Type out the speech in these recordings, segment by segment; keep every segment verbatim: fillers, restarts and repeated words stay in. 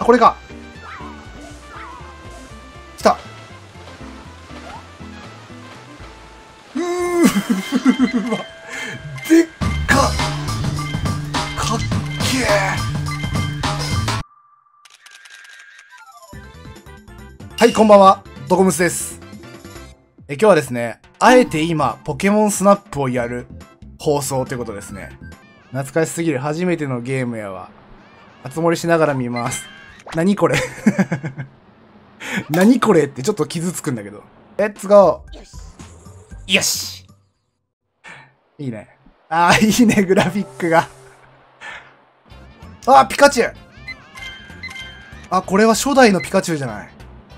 あ、これか。来た。うーわ。でっか。かっけえ。はい、こんばんは。ドコムスです。え、今日はですね、あえて今、ポケモンスナップをやる放送ということですね。懐かしすぎる初めてのゲームやわ。熱盛しながら見ます。何これ何これってちょっと傷つくんだけど。レッツゴー。よし。いいね。ああ、いいね、グラフィックが。あ、ピカチュウ。あ、これは初代のピカチュウじゃない。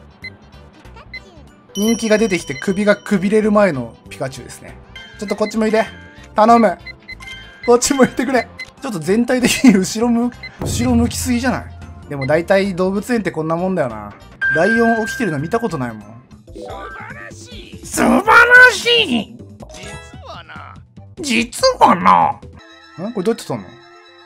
人気が出てきて首がくびれる前のピカチュウですね。ちょっとこっち向いて。頼む。こっち向いてくれ。ちょっと全体的に後ろ向、後ろ向きすぎじゃない？でも大体動物園ってこんなもんだよな。ライオン起きてるの見たことないもん。素晴らしい。素晴らしい。実はな。実はな。ん？これどうやって撮んの？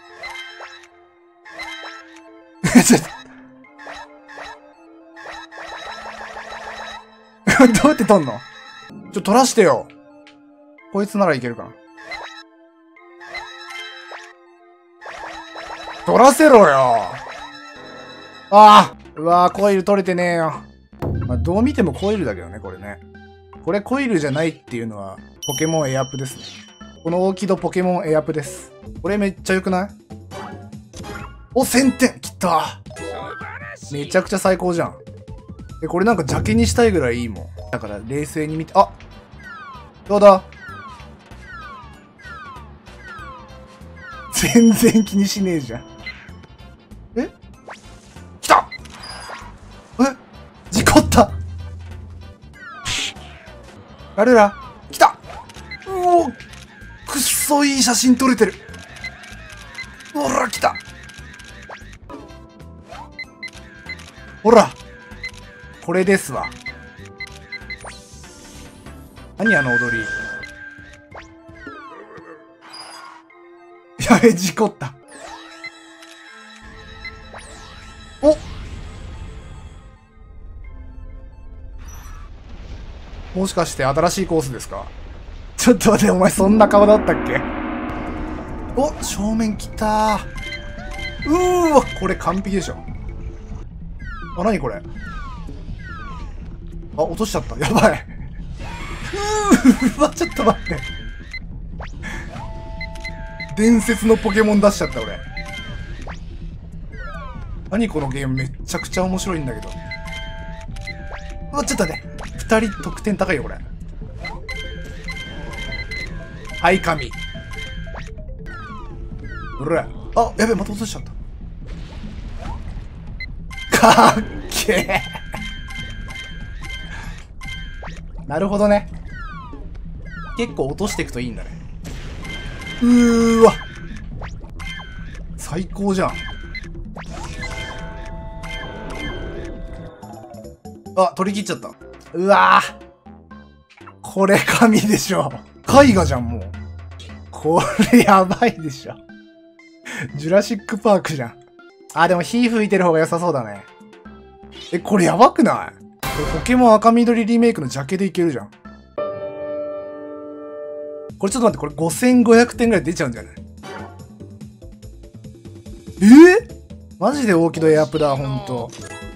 ちょっと。どうやって撮んの？ちょ、撮らしてよ。こいつならいけるかな。撮らせろよ。ああ、うわー、コイル取れてねえよ。まあ、どう見てもコイルだけどね、これね。これコイルじゃないっていうのは、ポケモンエアップですね。この大木戸ポケモンエアップです。これめっちゃ良くない？お、せんてんきた。めちゃくちゃ最高じゃん。え、これなんか邪気にしたいぐらいいいもん。だから冷静に見て、あ、どうだ？全然気にしねえじゃん。え？来た！え？事故った！あれら来た！うお！くっそいい写真撮れてる！ほら来た！ほら！これですわ。何あの踊り。やべ、事故った。お！もしかして新しいコースですか？ちょっと待って、お前そんな顔だったっけ？お、正面来たー。うーわ、これ完璧でしょ。あ、なにこれ。あ、落としちゃった。やばい。うわ、ちょっと待って。伝説のポケモン出しちゃった、俺。何このゲームめっちゃくちゃ面白いんだけど。うわ、ちょっと待って。二人得点高いよ、これ。はい、神。うら。あ、やべえ、また落としちゃった。かっけえ。なるほどね。結構落としていくといいんだね。うーわ。最高じゃん。あ、取り切っちゃった。うわー。これ神でしょ。絵画じゃん、もう。これやばいでしょ。ジュラシックパークじゃん。あ、でも火吹いてる方が良さそうだね。え、これやばくない？これポケモン赤緑リメイクのジャケでいけるじゃん。これちょっと待って、これごせんごひゃくてんぐらい出ちゃうんじゃない？えー、マジで大木戸エアップだ、ほんと。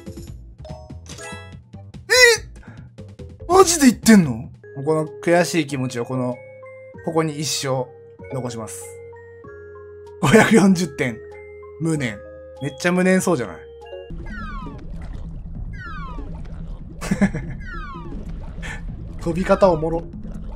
えー、マジで言ってんの？この悔しい気持ちをこの、ここに一生残します。ごひゃくよんじゅってん。無念。めっちゃ無念そうじゃない？飛び方おもろ。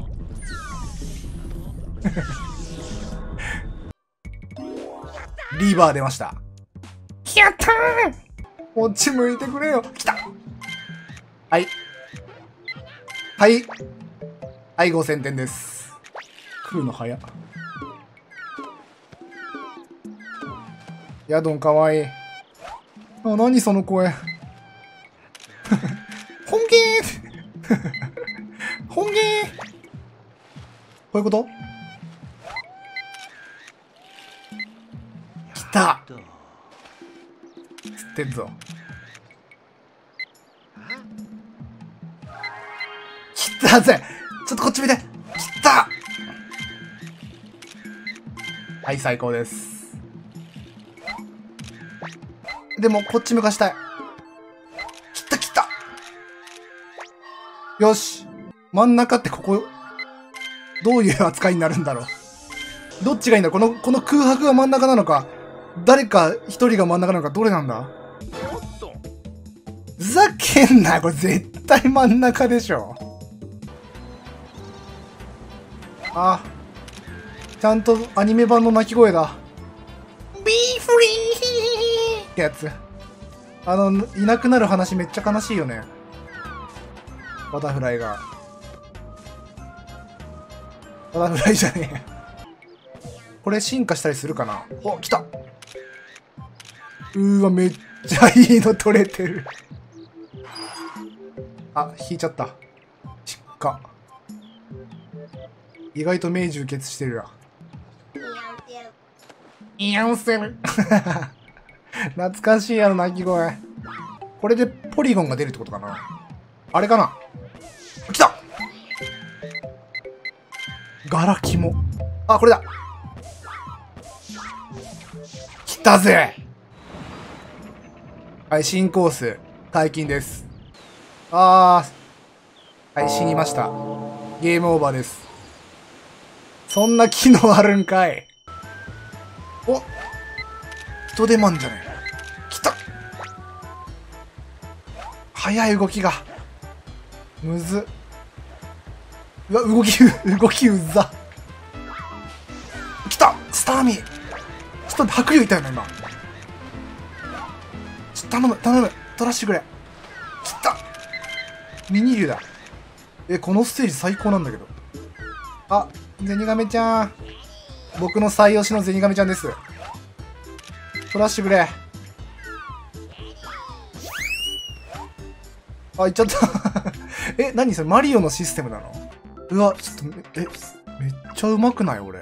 リーバー出ました。やったー！こっち向いてくれよ。来た！はい。はい。はい、ごせんてんです。来るの早っ。ヤドンかわいい。あ、何その声。本気ー本気ーこういうこと？来た！ ってんぞ。来たぜ。ちょっとこっち見て。来た。はい、最高です。でも、こっち向かしたい。来た来た。よし。真ん中ってここ、どういう扱いになるんだろう。どっちがいいんだ、この、この空白が真ん中なのか、誰か一人が真ん中なのか、どれなんだ。ふざけんな、これ絶対真ん中でしょ。あ、ちゃんとアニメ版の鳴き声だ。ビーフリーってやつ。あの、いなくなる話めっちゃ悲しいよね。バタフライが。バタフライじゃねえ。これ進化したりするかな。お、来た。うーわ、めっちゃいいの取れてる。あ、引いちゃった。しっか。意外と命中決してるわ。イヤンセル。懐かしいやろ、鳴き声。これでポリゴンが出るってことかな。あれかな。来た。ガラキモ。あ、これだ。来たぜ。はい、新コース解禁です。あー、はい、死にました。ゲームオーバーです。そんな機能あるんかい。お、人手間んじゃねえ。来た。速い動きがむず。うわ、動き動きうざ。来た。スターミー。ちょっと白竜いたよな今。ちょっと頼む頼む、取らしてくれ。来た。ミニ竜だ。え、このステージ最高なんだけど。あ、ゼニガメちゃん。僕の最推しのゼニガメちゃんです。取らしてくれ。あ、行っちゃった。え、何それ、マリオのシステムなの？うわ、ちょっと、え、めっちゃうまくない俺。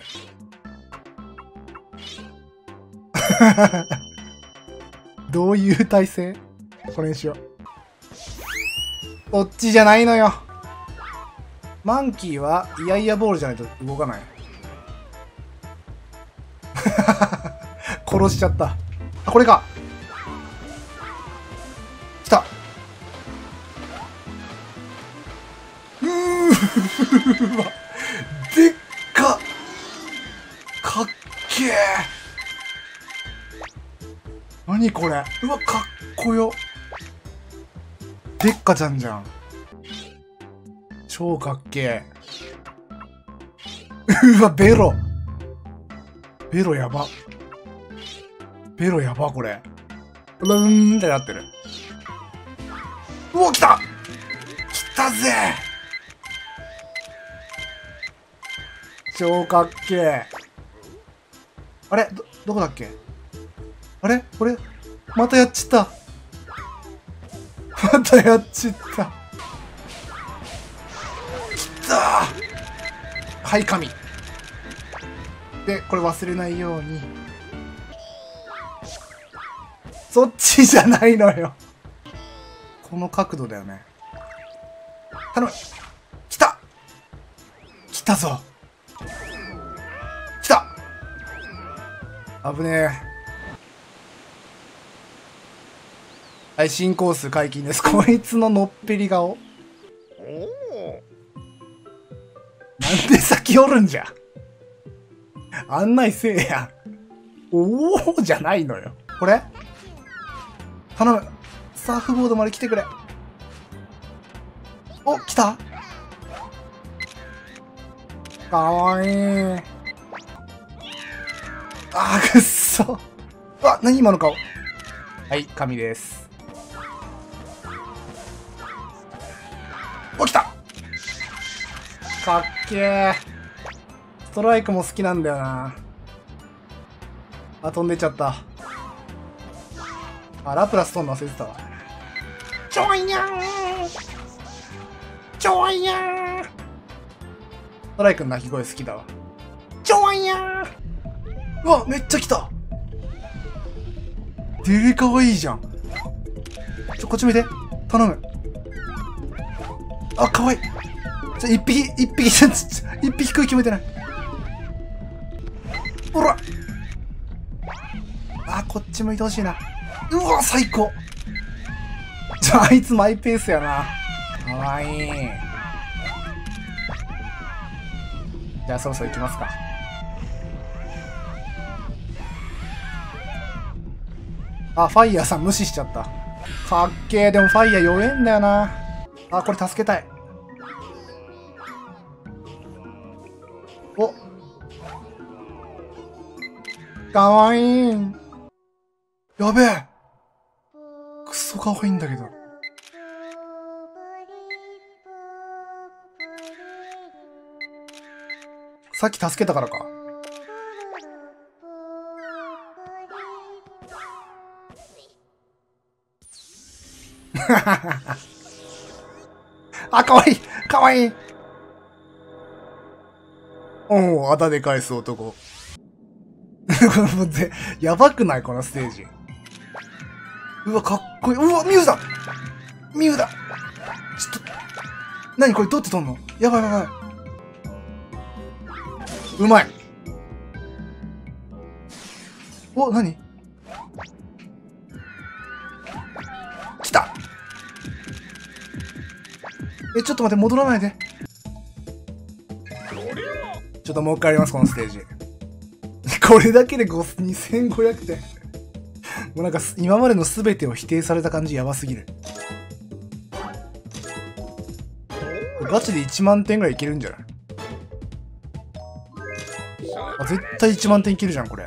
どういう体勢？これにしよう。こっちじゃないのよ。マンキーはイヤイヤボールじゃないと動かない。殺しちゃった。あ、これか。来た。うーわ。でっか。かっけえ。何これ。うわ、かっこよ。でっかちゃんじゃん。超かっけえ。うわ、ベロ。ベロやば。ベロやば、これ。うーんってなってる。うわ、来た来たぜ。超かっけえ。あれど、どこだっけ。あれこれまたやっちった。またやっちった。きたー。はい、神。で、これ忘れないように。そっちじゃないのよ。この角度だよね。頼む。来た来たぞ。来た。危ねえ。はい、新コース解禁です。こいつののっぺり顔。なんで先おるんじゃ。案内せえや。おおじゃないのよ。これ頼む。サーフボードまで来てくれ。お、来た。かわいい。あー、くっそ。うわ、何今の顔。はい、神です。お、来た。かっけー。ストライクも好きなんだよな。あ、飛んでっちゃった。あ、ラプラス飛んの忘れてたわ。ちょいやーちょいやーストライクの鳴き声好きだわ。ちょいやーうわ、めっちゃ来た。デレかわいいじゃん。 ちょ、こっち見て。頼む。あ、かわいい。ちょ、一匹、一匹、ちょ、ちょ、一匹食い決めてない。ほら。あ、こっち向いてほしいな。うわ、最高。ちょ、あいつマイペースやな。かわいい。じゃあそろそろ行きますか。あ、ファイヤーさん無視しちゃった。かっけー。でもファイヤー弱えんだよな。あ、これ助けたい。お、かわいい。やべえ。クソかわいいんだけど。さっき助けたからか。あ、かわいいかわいい。おお、あだで返す男。やばくないこのステージ。うわ、かっこいい。うわ、ミュウだミュウだ。ちょっと、なにこれどうやって取んの？やばいやばい。うまい。お、なに？来た。え、ちょっと待って、戻らないで。ちょっともう一回やります、このステージ。これだけでにせんごひゃくてん。もうなんか、今までの全てを否定された感じやばすぎる。ガチでいちまんてんぐらいいけるんじゃない？あ、絶対いちまんてんいけるじゃん、これ。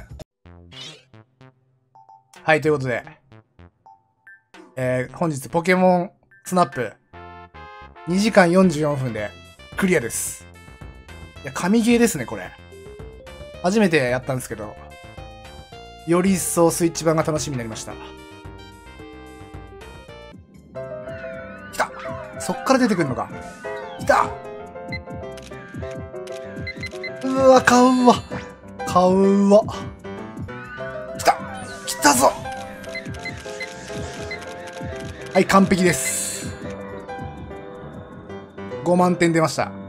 はい、ということで。えー、本日ポケモンスナップにじかんよんじゅうよんふんでクリアです。いや、神ゲーですね、これ。初めてやったんですけど、より一層スイッチ版が楽しみになりました。来た！そっから出てくるのか。来た！うわ、買うわ。買うわ。来た！来たぞ！はい、完璧です。ごまんてん出ました。